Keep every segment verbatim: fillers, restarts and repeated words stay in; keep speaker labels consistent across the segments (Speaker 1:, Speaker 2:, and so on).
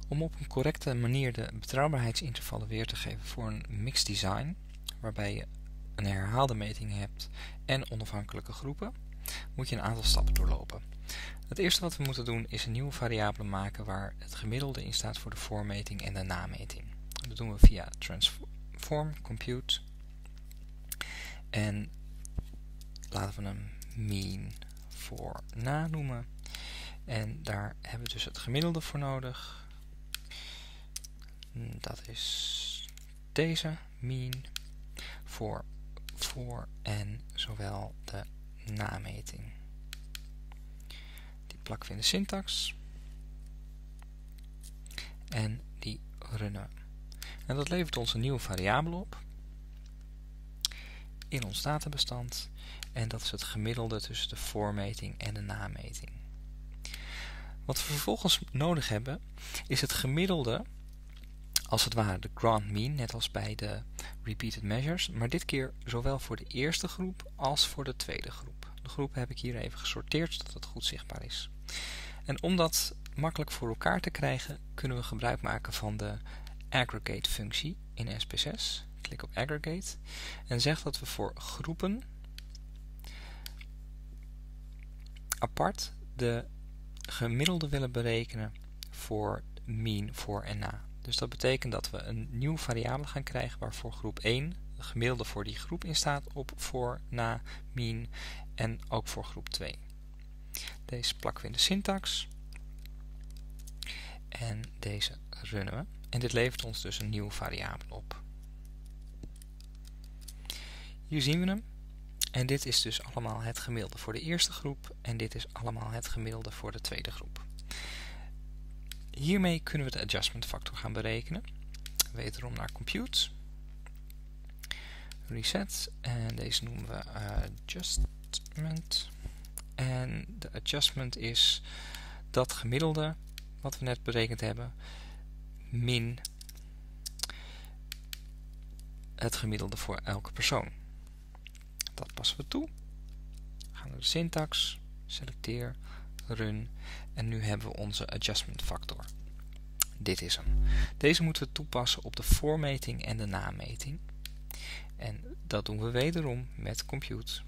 Speaker 1: Om op een correcte manier de betrouwbaarheidsintervallen weer te geven voor een mixed design, waarbij je een herhaalde meting hebt en onafhankelijke groepen, moet je een aantal stappen doorlopen. Het eerste wat we moeten doen is een nieuwe variabele maken waar het gemiddelde in staat voor de voormeting en de nameting. Dat doen we via transform compute en laten we hem mean voor na noemen. En daar hebben we dus het gemiddelde voor nodig. Dat is deze mean voor voor en zowel de nameting. Die plakken we in de syntax en die runnen we. En dat levert ons een nieuwe variabele op in ons databestand en dat is het gemiddelde tussen de voormeting en de nameting. Wat we vervolgens nodig hebben is het gemiddelde, als het ware de grand mean, net als bij de repeated measures, maar dit keer zowel voor de eerste groep als voor de tweede groep. De groepen heb ik hier even gesorteerd zodat het goed zichtbaar is. En om dat makkelijk voor elkaar te krijgen kunnen we gebruik maken van de aggregate functie in S P S S. Klik op aggregate en zeg dat we voor groepen apart de gemiddelde willen berekenen voor mean, voor en na. Dus dat betekent dat we een nieuwe variabele gaan krijgen waarvoor groep één, de gemiddelde voor die groep in staat op voor, na, mean en ook voor groep twee. Deze plakken we in de syntax en deze runnen we. En dit levert ons dus een nieuwe variabele op. Hier zien we hem. En dit is dus allemaal het gemiddelde voor de eerste groep en dit is allemaal het gemiddelde voor de tweede groep. Hiermee kunnen we de adjustment factor gaan berekenen. Wederom naar compute, reset en deze noemen we adjustment. En de adjustment is dat gemiddelde wat we net berekend hebben min het gemiddelde voor elke persoon. Dat passen we toe. We gaan naar de syntax, selecteer, run en nu hebben we onze adjustment factor. Dit is hem. Deze moeten we toepassen op de voormeting en de nameting. En dat doen we wederom met compute.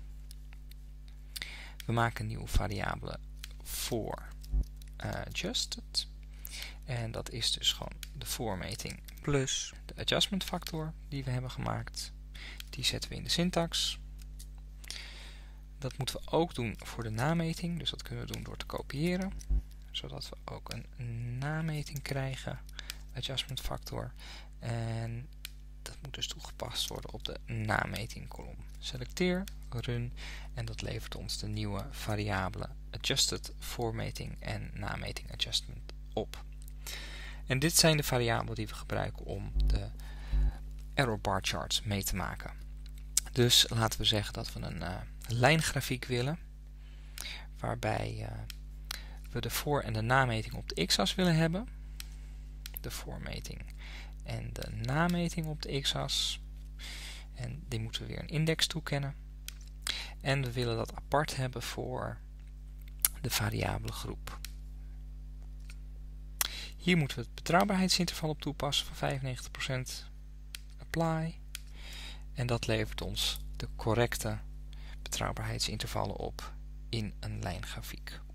Speaker 1: We maken een nieuwe variabele voor adjusted. En dat is dus gewoon de voormeting plus de adjustment factor die we hebben gemaakt. Die zetten we in de syntax. Dat moeten we ook doen voor de nameting, dus dat kunnen we doen door te kopiëren, zodat we ook een nameting krijgen, adjustment factor, en dat moet dus toegepast worden op de nameting kolom. Selecteer, run en dat levert ons de nieuwe variabele adjusted voormeting en nameting adjustment op. En dit zijn de variabelen die we gebruiken om de error bar charts mee te maken. Dus laten we zeggen dat we een uh, lijngrafiek willen, waarbij uh, we de voor- en de nameting op de x-as willen hebben, de voormeting en de nameting op de x-as, en die moeten we weer een index toekennen, en we willen dat apart hebben voor de variabele groep. Hier moeten we het betrouwbaarheidsinterval op toepassen van vijfennegentig procent, apply. En dat levert ons de correcte betrouwbaarheidsintervallen op in een lijngrafiek.